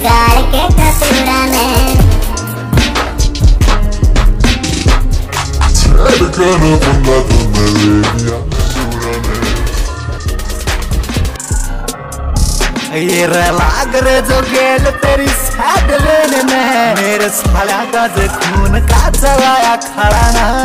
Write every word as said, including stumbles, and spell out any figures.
गाड़ के कतूरा में गाना बंदा तो मैं ले लिया पूरा ने ये लाग रे जो गेल तेरी साइड लेने में मेरे साला का जो खून का चलाया खड़ा